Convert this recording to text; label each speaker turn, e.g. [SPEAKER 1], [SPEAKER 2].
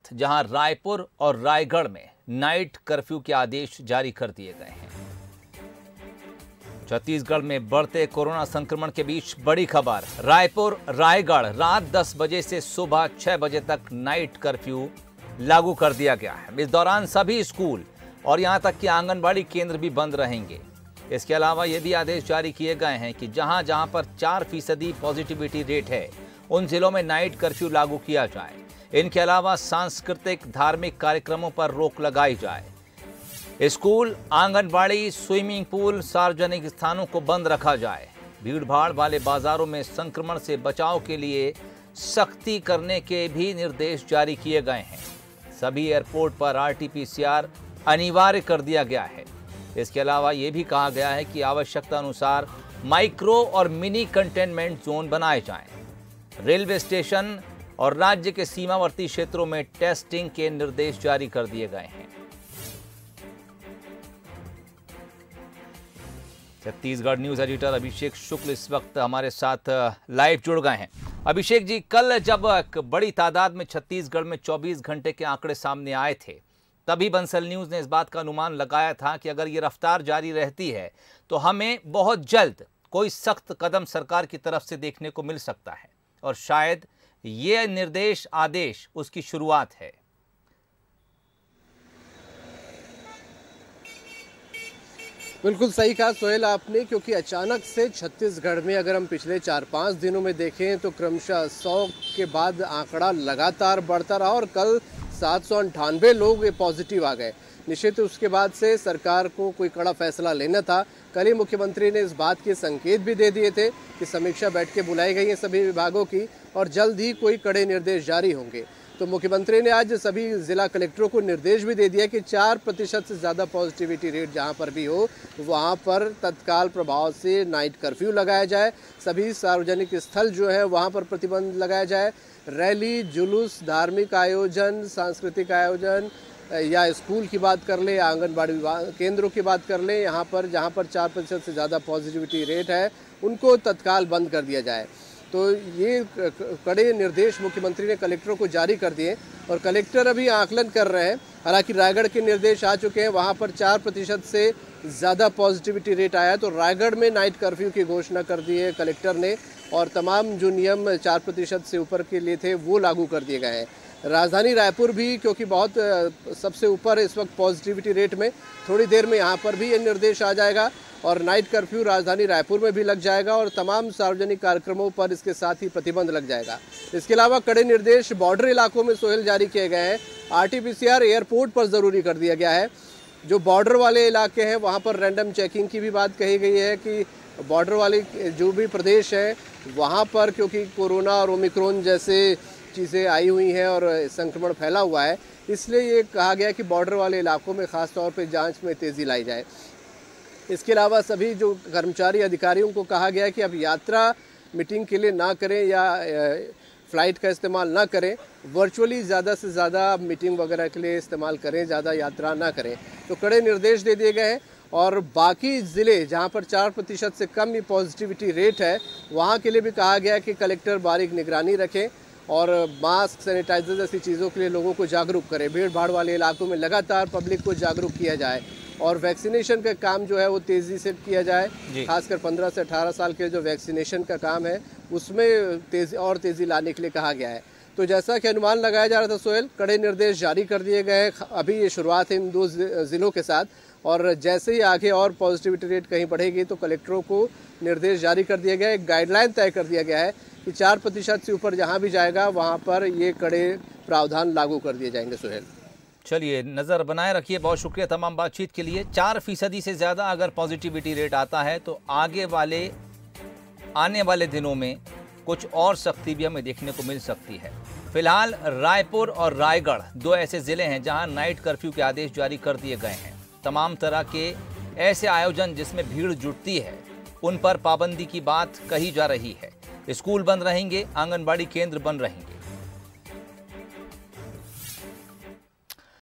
[SPEAKER 1] वक्त जहां रायपुर और रायगढ़ में नाइट कर्फ्यू के आदेश जारी कर दिए गए हैं। छत्तीसगढ़ में बढ़ते कोरोना संक्रमण के बीच बड़ी खबर, रायपुर रायगढ़ रात 10 बजे से सुबह 6 बजे तक नाइट कर्फ्यू लागू कर दिया गया है। इस दौरान सभी स्कूल और यहां तक कि आंगनबाड़ी केंद्र भी बंद रहेंगे। इसके अलावा ये भी आदेश जारी किए गए हैं कि जहां जहां पर 4% पॉजिटिविटी रेट है उन जिलों में नाइट कर्फ्यू लागू किया जाए। इनके अलावा सांस्कृतिक धार्मिक कार्यक्रमों पर रोक लगाई जाए। स्कूल, आंगनबाड़ी, स्विमिंग पूल, सार्वजनिक स्थानों को बंद रखा जाए। भीड़भाड़ वाले बाजारों में संक्रमण से बचाव के लिए सख्ती करने के भी निर्देश जारी किए गए हैं। सभी एयरपोर्ट पर RT-PCR अनिवार्य कर दिया गया है। इसके अलावा ये भी कहा गया है कि आवश्यकता अनुसार माइक्रो और मिनी कंटेनमेंट जोन बनाए जाएं। रेलवे स्टेशन और राज्य के सीमावर्ती क्षेत्रों में टेस्टिंग के निर्देश जारी कर दिए गए हैं। छत्तीसगढ़ न्यूज एडिटर अभिषेक शुक्ल इस वक्त हमारे साथ लाइव जुड़ गए हैं। अभिषेक जी, कल जब बड़ी तादाद में छत्तीसगढ़ में 24 घंटे के आंकड़े सामने आए थे, तभी बंसल न्यूज ने इस बात का अनुमान लगाया था कि अगर ये रफ्तार जारी रहती है तो हमें बहुत जल्द कोई सख्त कदम सरकार की तरफ से देखने को मिल सकता है और शायद ये निर्देश आदेश उसकी शुरुआत है।
[SPEAKER 2] बिल्कुल सही कहा सोहेल आपने, क्योंकि अचानक से छत्तीसगढ़ में अगर हम पिछले 4-5 दिनों में देखें तो क्रमशः 100 के बाद आंकड़ा लगातार बढ़ता रहा और कल 798 लोग पॉजिटिव आ गए। निश्चित उसके बाद से सरकार को कोई कड़ा फैसला लेना था। कल ही मुख्यमंत्री ने इस बात के संकेत भी दे दिए थे कि समीक्षा बैठकें बुलाई गई हैं सभी विभागों की और जल्द ही कोई कड़े निर्देश जारी होंगे। तो मुख्यमंत्री ने आज सभी जिला कलेक्टरों को निर्देश भी दे दिया कि 4% से ज़्यादा पॉजिटिविटी रेट जहां पर भी हो वहां पर तत्काल प्रभाव से नाइट कर्फ्यू लगाया जाए। सभी सार्वजनिक स्थल जो है वहां पर प्रतिबंध लगाया जाए। रैली, जुलूस, धार्मिक आयोजन, सांस्कृतिक आयोजन या स्कूल की बात कर ले, आंगनबाड़ी केंद्रों की बात कर ले, यहाँ पर जहाँ पर 4% से ज़्यादा पॉजिटिविटी रेट है उनको तत्काल बंद कर दिया जाए। तो ये कड़े निर्देश मुख्यमंत्री ने कलेक्टरों को जारी कर दिए और कलेक्टर अभी आकलन कर रहे हैं। हालांकि रायगढ़ के निर्देश आ चुके हैं, वहाँ पर 4% से ज़्यादा पॉजिटिविटी रेट आया है तो रायगढ़ में नाइट कर्फ्यू की घोषणा कर दी है कलेक्टर ने और तमाम जो नियम 4% से ऊपर के लिए थे वो लागू कर दिए गए हैं। राजधानी रायपुर भी क्योंकि बहुत सबसे ऊपर इस वक्त पॉजिटिविटी रेट में, थोड़ी देर में यहाँ पर भी ये निर्देश आ जाएगा और नाइट कर्फ्यू राजधानी रायपुर में भी लग जाएगा और तमाम सार्वजनिक कार्यक्रमों पर इसके साथ ही प्रतिबंध लग जाएगा। इसके अलावा कड़े निर्देश बॉर्डर इलाकों में सोहेल जारी किए गए हैं। RT-PCR एयरपोर्ट पर ज़रूरी कर दिया गया है। जो बॉर्डर वाले इलाके हैं वहाँ पर रैंडम चेकिंग की भी बात कही गई है कि बॉर्डर वाले जो भी प्रदेश हैं वहाँ पर क्योंकि कोरोना और ओमिक्रॉन जैसे चीज़ें आई हुई हैं और संक्रमण फैला हुआ है, इसलिए ये कहा गया कि बॉर्डर वाले इलाकों में ख़ास तौर पे जांच में तेज़ी लाई जाए। इसके अलावा सभी जो कर्मचारी अधिकारियों को कहा गया कि अब यात्रा मीटिंग के लिए ना करें या फ़्लाइट का इस्तेमाल ना करें, वर्चुअली ज़्यादा से ज़्यादा मीटिंग वगैरह के लिए इस्तेमाल करें, ज़्यादा यात्रा ना करें। तो कड़े निर्देश दे दिए गए हैं और बाकी ज़िले जहां पर 4% से कम ही पॉजिटिविटी रेट है वहां के लिए भी कहा गया कि कलेक्टर बारीक निगरानी रखें और मास्क, सैनिटाइजर जैसी चीज़ों के लिए लोगों को जागरूक करें। भीड़ भाड़ वाले इलाकों में लगातार पब्लिक को जागरूक किया जाए और वैक्सीनेशन का काम जो है वो तेज़ी से किया जाए। खासकर 15 से 18 साल के जो वैक्सीनेशन का काम है उसमें तेज़ी लाने के लिए कहा गया है। तो जैसा कि अनुमान लगाया जा रहा था सोहेल, कड़े निर्देश जारी कर दिए गए हैं। अभी ये शुरुआत है इन 2 ज़िलों के साथ और जैसे ही आगे और पॉजिटिविटी रेट कहीं बढ़ेगी तो कलेक्टरों को निर्देश जारी कर दिया गया है। एक गाइडलाइन तय कर दिया गया है कि 4% से ऊपर जहां भी जाएगा वहां पर ये कड़े प्रावधान लागू कर दिए जाएंगे। सोहेल,
[SPEAKER 1] चलिए नज़र बनाए रखिए। बहुत शुक्रिया तमाम बातचीत के लिए। 4% से ज़्यादा अगर पॉजिटिविटी रेट आता है तो आने वाले दिनों में कुछ और सख्ती भी हमें देखने को मिल सकती है। फिलहाल रायपुर और रायगढ़ 2 ऐसे ज़िले हैं जहां नाइट कर्फ्यू के आदेश जारी कर दिए गए हैं। तमाम तरह के ऐसे आयोजन जिसमें भीड़ जुटती है उन पर पाबंदी की बात कही जा रही है। स्कूल बंद रहेंगे, आंगनबाड़ी केंद्र बंद रहेंगे।